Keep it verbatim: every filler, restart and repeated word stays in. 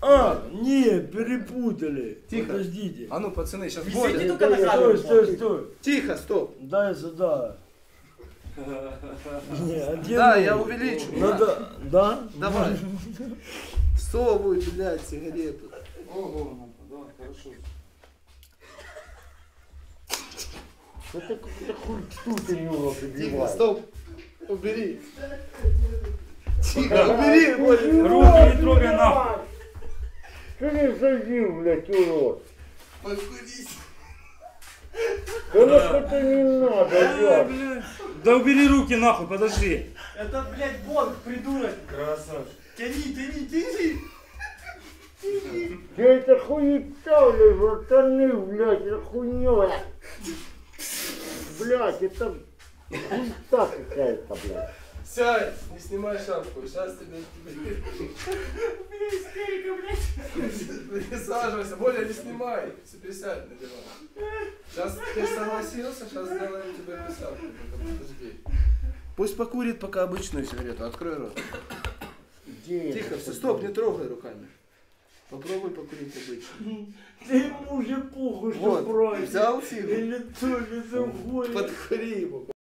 А, не, перепутали. Тихо. Подождите. А ну, пацаны, сейчас Везите Бодя. только на Стой, камеру. стой, стой. Тихо, стоп. Дай сюда. Не, а где Да, вы? я увеличу. Надо, да? Давай. Всовывай, блядь, сигарету. Ого, да, хорошо. Это какой-то хуй штука Юра Тихо, подбивает. стоп. Убери. Тихо, убери, Бодя. Руки не трогай нахуй. Что ты садил, блядь, урод? Подкурись. Да нахуй это не надо, Ай, блядь. блядь. Да убери руки нахуй, подожди. Это, блядь, Бог, придурок. Красавчик. Тяни, тяни, тяни. Я это хуета, блядь, братаны, блядь, это хуйня. Блядь, это хуета какая-то, блядь. Сядь, не снимай шапку. Сейчас тебе... Истерика, блядь. Присаживайся. Боля, не снимай. Все, присядь на диван. Сейчас ты согласился, сейчас сделаем тебе присадку. Подожди. Пусть покурит пока обычную сигарету. Открой рот. Где Тихо, это? все, стоп, не трогай руками. Попробуй покурить обычную. Да ему уже похуй, что Вот, правильно. взял сигару. И лицо, лицо в Подкури ему.